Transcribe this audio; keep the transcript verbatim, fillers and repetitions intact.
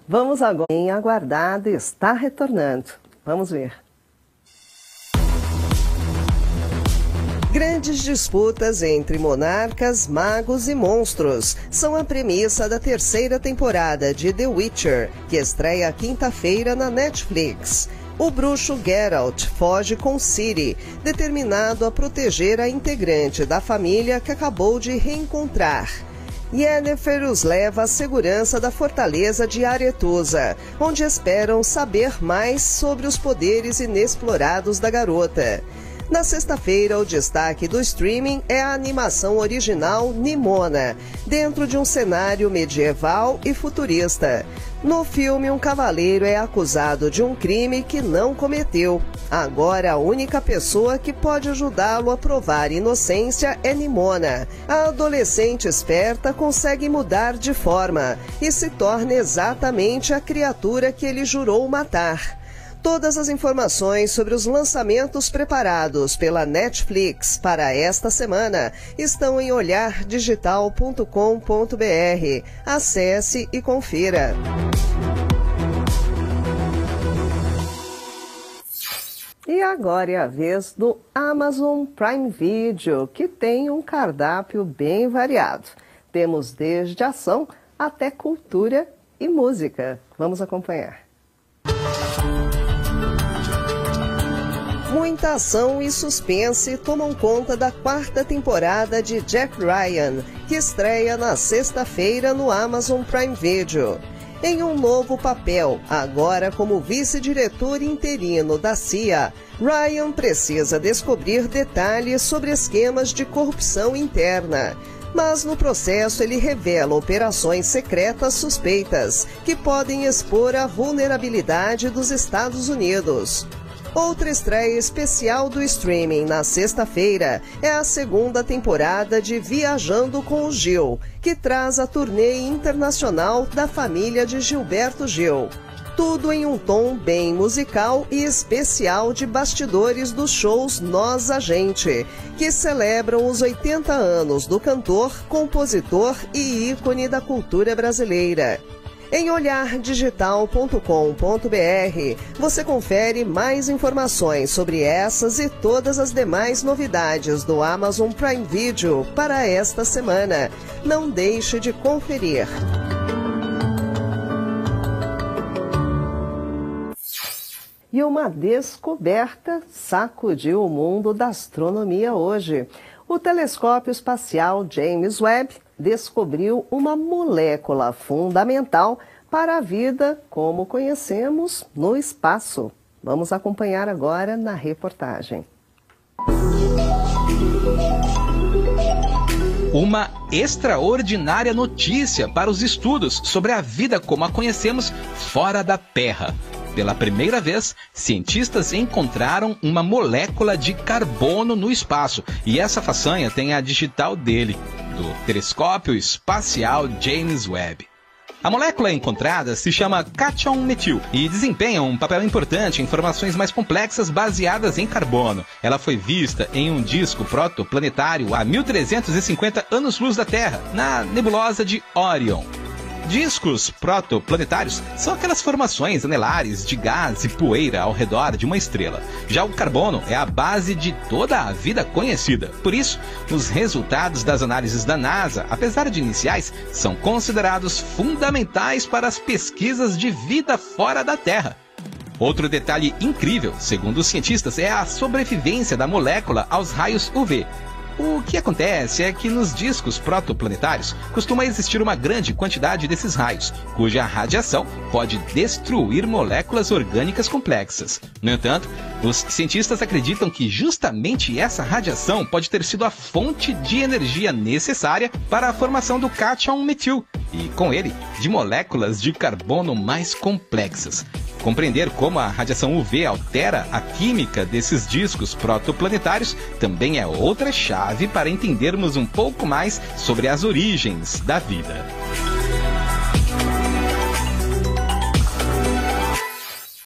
Vamos agora, bem aguardado, está retornando. Vamos ver. Grandes disputas entre monarcas, magos e monstros são a premissa da terceira temporada de The Witcher, que estreia quinta-feira na Netflix. O bruxo Geralt foge com Ciri, determinado a proteger a integrante da família que acabou de reencontrar. Yennefer os leva à segurança da fortaleza de Aretusa, onde esperam saber mais sobre os poderes inexplorados da garota. Na sexta-feira, o destaque do streaming é a animação original Nimona, dentro de um cenário medieval e futurista. No filme, um cavaleiro é acusado de um crime que não cometeu. Agora, a única pessoa que pode ajudá-lo a provar inocência é Nimona. A adolescente esperta consegue mudar de forma e se torna exatamente a criatura que ele jurou matar. Todas as informações sobre os lançamentos preparados pela Netflix para esta semana estão em olhar digital ponto com ponto br. Acesse e confira. E agora é a vez do Amazon Prime Video, que tem um cardápio bem variado. Temos desde ação até cultura e música. Vamos acompanhar. Muita ação e suspense tomam conta da quarta temporada de Jack Ryan, que estreia na sexta-feira no Amazon Prime Video. Em um novo papel, agora como vice-diretor interino da C I A, Ryan precisa descobrir detalhes sobre esquemas de corrupção interna. Mas no processo ele revela operações secretas suspeitas, que podem expor a vulnerabilidade dos Estados Unidos. Outra estreia especial do streaming na sexta-feira é a segunda temporada de Viajando com o Gil, que traz a turnê internacional da família de Gilberto Gil. Tudo em um tom bem musical e especial de bastidores dos shows Nós a Gente, que celebram os oitenta anos do cantor, compositor e ícone da cultura brasileira. Em olhar digital ponto com ponto br, você confere mais informações sobre essas e todas as demais novidades do Amazon Prime Video para esta semana. Não deixe de conferir. E uma descoberta sacudiu o mundo da astronomia hoje. O telescópio espacial James Webb descobriu uma molécula fundamental para a vida como conhecemos no espaço. Vamos acompanhar agora na reportagem. Uma extraordinária notícia para os estudos sobre a vida como a conhecemos fora da Terra. Pela primeira vez, cientistas encontraram uma molécula de carbono no espaço, e essa façanha tem a digital dele, do telescópio espacial James Webb. A molécula encontrada se chama cátion metil e desempenha um papel importante em formações mais complexas baseadas em carbono. Ela foi vista em um disco protoplanetário a mil trezentos e cinquenta anos-luz da Terra, na nebulosa de Orion. Discos protoplanetários são aquelas formações anelares de gás e poeira ao redor de uma estrela. Já o carbono é a base de toda a vida conhecida. Por isso, os resultados das análises da NASA, apesar de iniciais, são considerados fundamentais para as pesquisas de vida fora da Terra. Outro detalhe incrível, segundo os cientistas, é a sobrevivência da molécula aos raios U V. O que acontece é que nos discos protoplanetários costuma existir uma grande quantidade desses raios, cuja radiação pode destruir moléculas orgânicas complexas. No entanto, os cientistas acreditam que justamente essa radiação pode ter sido a fonte de energia necessária para a formação do cátion metil e, com ele, de moléculas de carbono mais complexas. Compreender como a radiação U V altera a química desses discos protoplanetários também é outra chave para entendermos um pouco mais sobre as origens da vida.